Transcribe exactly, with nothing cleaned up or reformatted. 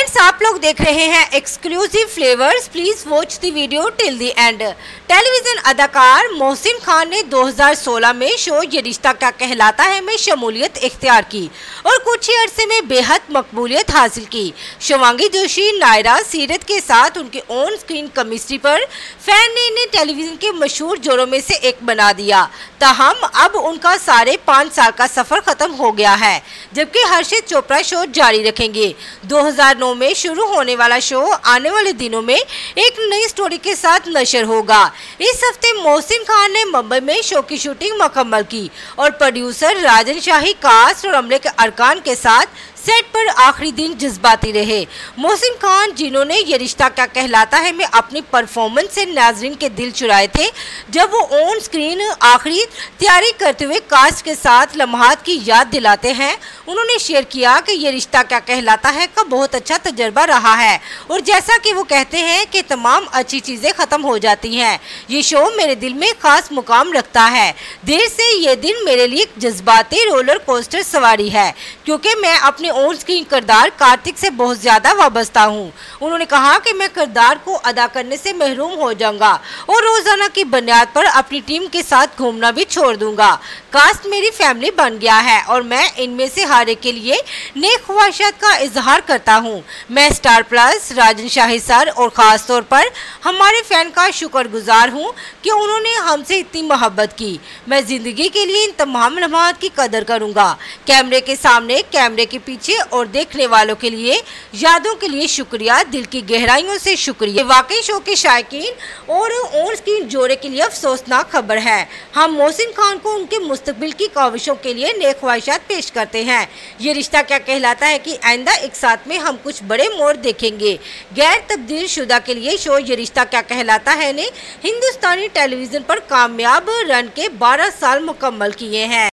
Friends, आप लोग देख रहे हैं exclusive flavours. Please watch the video till the end. Television अदाकार मोहसिन खान ने दो हज़ार सोलह में शो ये रिश्ता क्या कहलाता है में शमूलियत इख्तियार की और कुछ ही अरसे में बेहद मकबूलियत हासिल की। शिवांगी जोशी, नायरा, सीरत के साथ उनके ऑन स्क्रीन केमिस्ट्री पर फैन ने इन्हें टेलीविजन के मशहूर जोड़ों में से एक बना दिया। ताहम अब उनका साढ़े पाँच साल का सफर खत्म हो गया है, जबकि हर्षित चोपड़ा शो जारी रखेंगे। दो हज़ार नौ में शुरू होने वाला शो आने वाले दिनों में एक नई स्टोरी के साथ नशर होगा। इस हफ्ते मोहसिन खान ने मुंबई में शो की शूटिंग मुकम्मल की और प्रोड्यूसर राजन शाही, कास्ट और अमले के अरकान के साथ सेट पर आखिरी दिन जज्बाती रहे। मोहसिन खान, जिन्होंने ये रिश्ता क्या कहलाता है में अपनी परफॉर्मेंस से नाजरीन के दिल चुराए थे, जब वो ऑन स्क्रीन आखिरी तैयारी करते हुए कास्ट के साथ लम्हात की याद दिलाते हैं, उन्होंने शेयर किया कि ये रिश्ता क्या कहलाता है का बहुत अच्छा तजर्बा रहा है और जैसा कि वो कहते हैं कि तमाम अच्छी चीज़ें ख़त्म हो जाती हैं, ये शो मेरे दिल में खास मुकाम रखता है। देर से ये दिन मेरे लिए एक जज्बाती रोलर कोस्टर सवारी है, क्योंकि मैं अपने ऑन स्क्रीन किरदार कार्तिक से बहुत ज्यादा वाबस्ता हूँ। उन्होंने कहा कि मैं किरदार को अदा करने से महरूम हो जाऊंगा और रोजाना की बुनियाद पर अपनी टीम के साथ घूमना भी छोड़ दूंगा। कास्ट मेरी फैमिली बन गया है और मैं इनमें से हर एक के लिए नेक ख्वाहिशात का इजहार करता हूँ। मैं star plus, Rajan Shahi sir और खास तौर पर हमारे फैन का शुक्रगुजार हूँ कि उन्होंने हमसे इतनी मोहब्बत की। मैं जिंदगी के लिए इन तमाम लम्हात की कदर करूँगा। कैमरे के सामने, कैमरे के पीछे और देखने वालों के लिए यादों के लिए शुक्रिया, दिल की गहराइयों से शुक्रिया। वाकई शो के शायकीन और ऑन स्क्रीन जोड़े के लिए अफसोसनाक खबर है। हम मोहसिन खान को उनके मुस्तकबिल की काविशों के लिए नेक ख्वाहिशात पेश करते हैं। ये रिश्ता क्या कहलाता है कि आइंदा एक साथ में हम कुछ बड़े मोड़ देखेंगे। गैर तब्दील शुदा के लिए शो ये रिश्ता क्या कहलाता है ने हिंदुस्तानी टेलीविजन पर कामयाब रन के बारह साल मुकम्मल किए हैं।